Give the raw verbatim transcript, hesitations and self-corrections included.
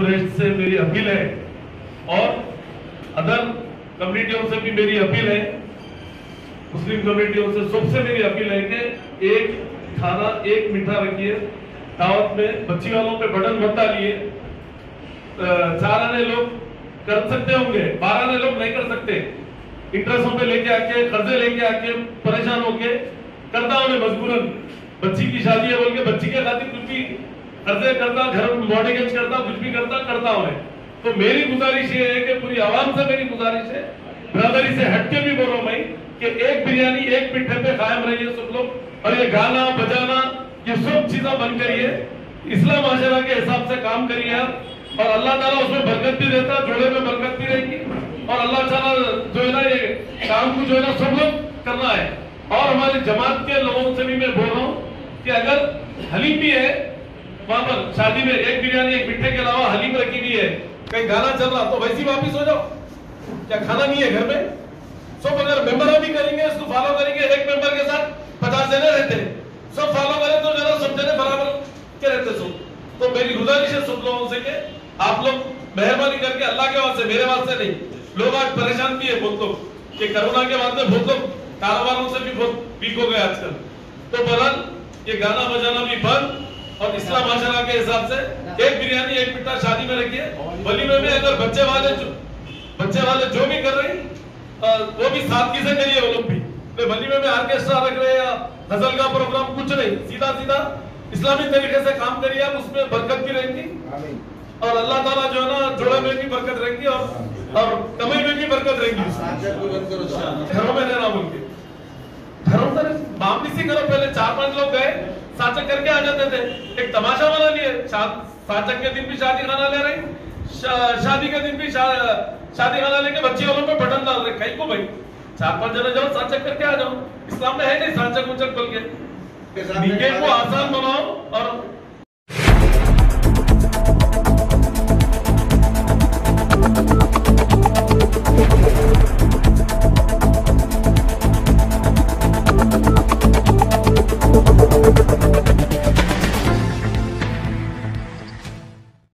Waste से मेरी appeal है और अदर कम्युनिटियों से भी मेरी अपील है, मुस्लिम कम्युनिटियों से सबसे मेरी अपील है कि एक खाना एक मीठा रखिए दावत में, बच्ची वालों पे बटन मत डालिए। चार आने लोग कर सकते होंगे, बारह आने लोग नहीं कर सकते। इंटरेस्टों पे लेके आके, कर्जे लेके आके परेशान होके करता उन्हें मजबूरन, बच्ची की शादी है बोल के बच्ची के खातिर कुछ भी कर्जे करता, घर मॉर्गेज करता, कुछ भी करता करता उन्हें। तो मेरी गुजारिश ये है कि पूरी आवाम से मेरी गुजारिश है, ब्रदरी से हटके भी बोल रहा हूं मैं, कि एक बिरयानी एक पिट्ठे पे कायम रहिए सब लोग, और ये गाना बजाना ये सब चीजें बंद करिए, इस्लाम माशरा के हिसाब से काम करिए आप, और अल्लाह ताला उसमें बरकत भी देता, जोड़े में बरकत भी रहेगी, और अल्लाह ताला जो है ना ये काम को जो है ना सब लोग करना है। और हमारे जमात के लोगों से भी मैं बोल रहा हूँ कि अगर हलीम भी है वहां पर शादी में, एक बिरयानी एक मिठे के अलावा हलीम रखी हुई है, कहीं गाना चल रहा तो वैसे वापिस हो जाओ, क्या खाना नहीं है घर में? सब अगर मेंबर भी करेंगे, इसको फॉलो करेंगे, एक मेंबर के साथ पचास जने रहते हैं, सब फॉलो करें तो जरा सब जने बराबर के रहते सब। तो मेरी गुजारिश है सब लोगों से कि आप लोग मेहरबानी करके अल्लाह के वास्ते, मेरे वास्ते नहीं, लोग आज परेशान भी है बहुत लोग कि कोरोना के बाद में बहुत लोग कारोबारों से भी बहुत वीक हो गए आजकल। तो बहरहाल ये गाना बजाना भी बंद, और इस्लाम माशरा के हिसाब से एक बिरयानी एक मिठा शादी में रखिए। वलीमे में अगर बच्चे वाले जो बच्चे वाले जो भी कर रहे हैं वो भी सादगी से करिए, वो लोग भी वलीमे में ऑर्केस्ट्रा रख रहे हैं या गजल का प्रोग्राम, कुछ नहीं, सीधा सीधा इस्लामी तरीके से काम करिए आप, उसमें बरकत भी रहेगी और अल्लाह ताला जो है ना जोड़े में भी बरकत रहेगी और और कमाई में भी बरकत रहेगी। घरों में रहना बोल के घरों से मामली सी करो, पहले चार पांच लोग गए साचक करके आ जाते थे, एक तमाशा बना लिए, साचक के दिन भी शादी खाना ले रहे, शा, शादी के दिन भी शा, शादी खाना लेके बच्ची वालों पे बटन डाल रहे, कहीं को भाई चार पांच जने जाओ साचक करके आ जाओ, इस्लाम में है नहीं साचक उचक बोल के। निकाह को आसान बनाओ और